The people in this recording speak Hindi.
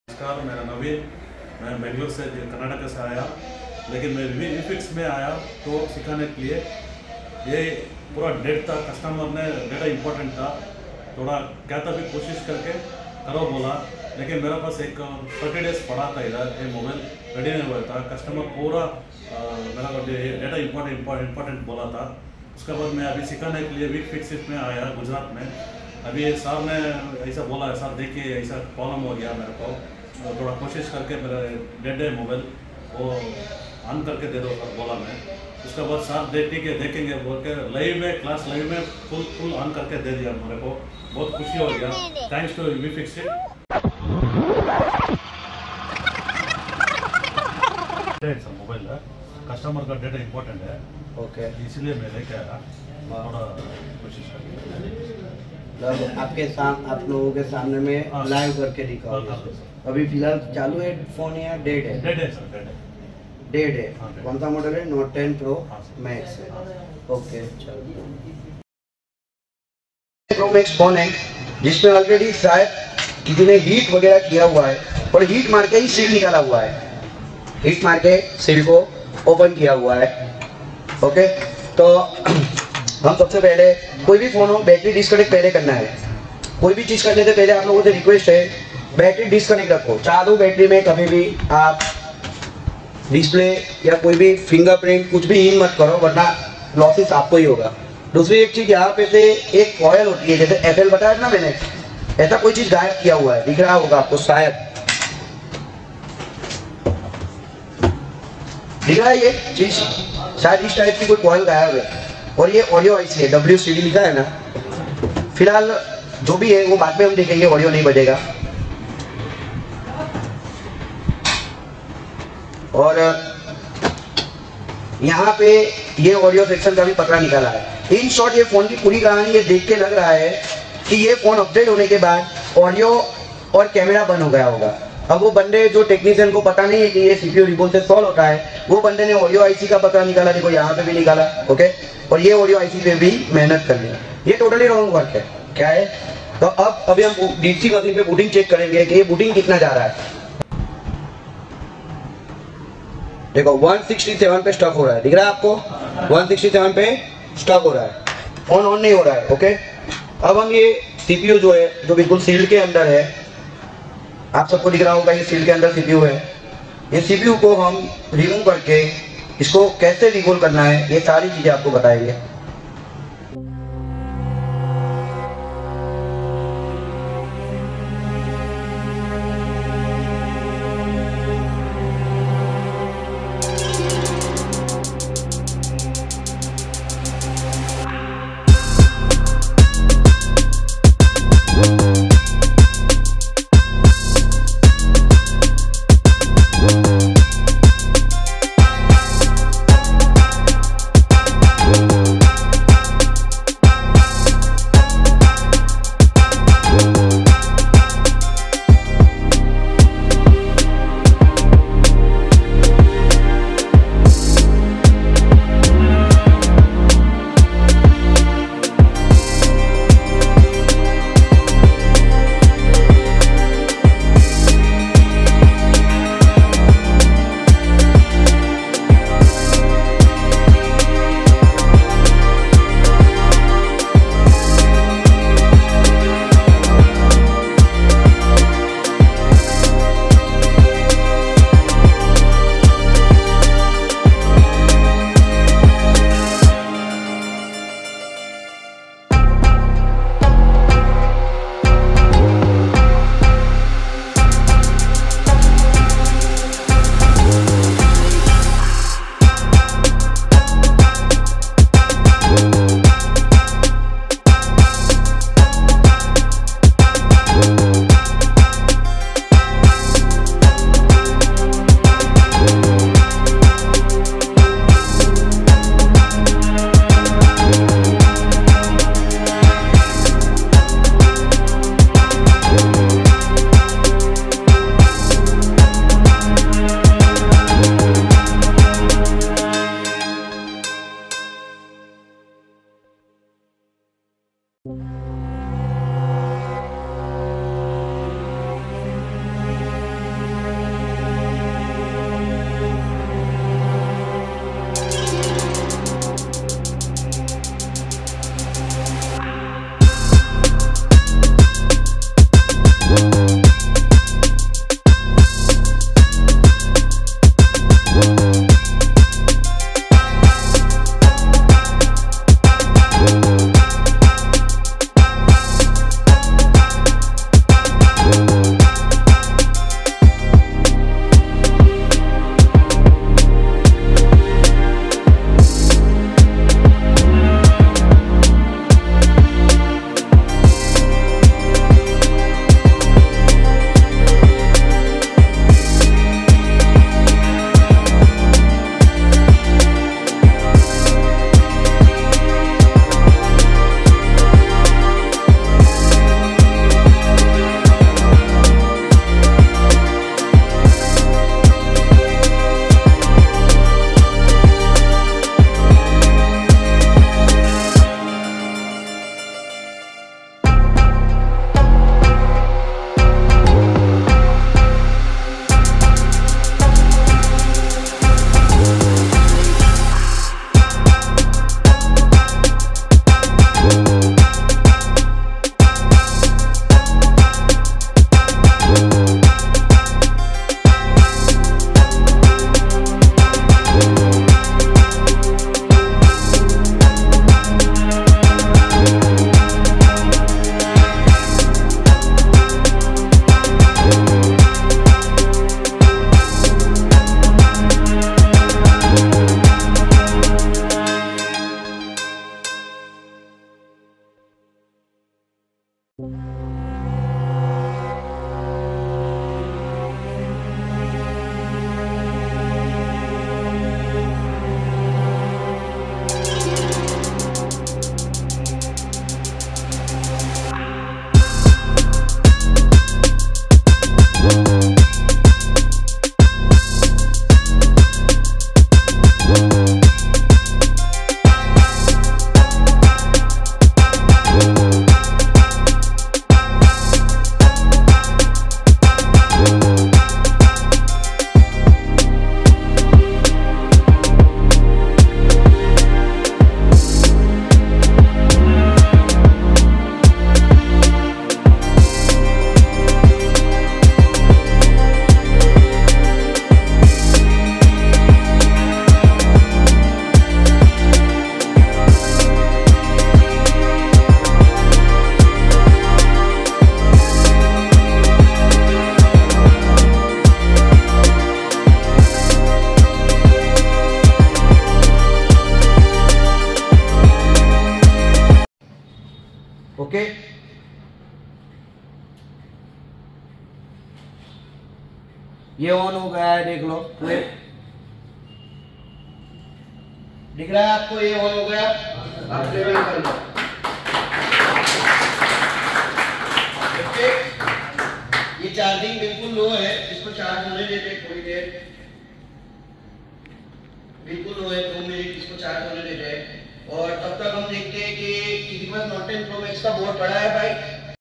नमस्कार, मेरा नवीन। मैं बेंगलुरु से कर्नाटक से आया, लेकिन मैं वीफिक्स में आया तो सिखाने के लिए। ये पूरा डेट था, कस्टमर ने डेटा इम्पोर्टेंट था, थोड़ा क्या था भी कोशिश करके करो बोला, लेकिन मेरे पास एक 30 डेज पड़ा था इधर, ये मोबाइल रेडी नहीं हुआ था। कस्टमर पूरा मेरा को डेटा इम्पोर्टेंट बोला था। उसके बाद मैं अभी सिखाने के लिए वीफिक्स में आया गुजरात में। अभी सर ने ऐसा बोला है, सर देखिए ऐसा प्रॉब्लम हो गया मेरे को, थोड़ा कोशिश करके मेरा डेड है मोबाइल वो ऑन करके दे दो सर बोला मैं। उसके बाद सर देखेंगे बोल के लाइव में क्लास लाइव में फुल ऑन करके दे दिया। मेरे को बहुत खुशी हो गया, thanks to WeFix. Sir mobile है, कस्टमर का डेटा इम्पोर्टेंट है, ओके, इसलिए मैं लेके आया, थोड़ा कोशिश करके आप लोगों के सामने में लाइव करके दिखाओगे। अभी फिलहाल चालू है फोन या डेड है? डेड है सर, डेड है। कौन सा मॉडल है? नोट 10 प्रो मैक्स है। ओके, चलो। प्रो मैक्स फोन है जिसमें ऑलरेडी शायद किसी ने हीट वगैरह किया हुआ है और हीट मार के ही सील निकाला हुआ है। हीट मार के सील को ओपन किया हुआ है। ओके, तो हम सबसे पहले कोई भी फोन हो बैटरी डिस्कनेक्ट पहले करना है। कोई भी चीज करने से पहले आप लोगों से रिक्वेस्ट है, बैटरी डिस्कनेक्ट रखो। चालू बैटरी में कभी भी आप डिस्प्ले या कोई भी फिंगरप्रिंट कुछ भी इन मत करो, वरना लॉसेस आपको ही होगा। दूसरी एक चीज, यहाँ पे से एक कॉयल होती है, जैसे FL बताया ना मैंने, ऐसा कोई चीज गायब किया हुआ है, दिख रहा होगा आपको शायद, दिख रहा है ये चीज, शायद इस टाइप की कोई कॉयल गायब है। और ये ऑडियो आईसी है, WCD लिखा है ना। फिलहाल जो भी है वो बाद में हम देखेंगे, ऑडियो नहीं बजेगा। और यहाँ पे ये ऑडियो सेक्शन का भी पकड़ा निकाला है। इन शॉर्ट ये फोन की पूरी कहानी ये देख के लग रहा है कि ये फोन अपडेट होने के बाद ऑडियो और कैमरा बंद हो गया होगा। अब वो बंदे जो टेक्नीशियन को पता नहीं है कि ये CPU रिबूट से सॉल्व होता है, वो बंदे ने ऑडियो आईसी का पता निकाला, देखो यहाँ पे भी निकाला। ओके, और ये ऑडियो आईसी पे भी मेहनत कर ली। ये टोटली रॉन्ग वर्क है। क्या है? तो अभी हम DC मशीन पे बूटिंग चेक करेंगे कि ये बूटिंग कितना जा रहा है। देखो 167 पे स्टॉक हो रहा है, दिख रहा है आपको? 167 पे स्टॉक हो रहा है, ऑन नहीं हो रहा है। ओके, अब हम ये CPU जो है, जो बिल्कुल सील्ड के अंदर है, आप सबको दिख रहा होगा ये सील्ड के अंदर CPU है। ये CPU को हम रिमूव करके इसको कैसे रिकॉल करना है, ये सारी चीजें आपको बताएंगे। ओके, ये ऑन हो गया है, देख लो पूरे, दिख रहा है आपको, ये ऑन हो गया। आप लेवल कर लो। ओके, ये चार्जिंग बिल्कुल लो है, इसको चार्ज होने देते थोड़ी देर, बिल्कुल लो है, 2 मिनट इसको चार्ज होने देते हैं। और तब तक हम देखते हैं कि किसी के पास नॉट 10 प्रो मैक्स का बोर्ड पड़ा है भाई।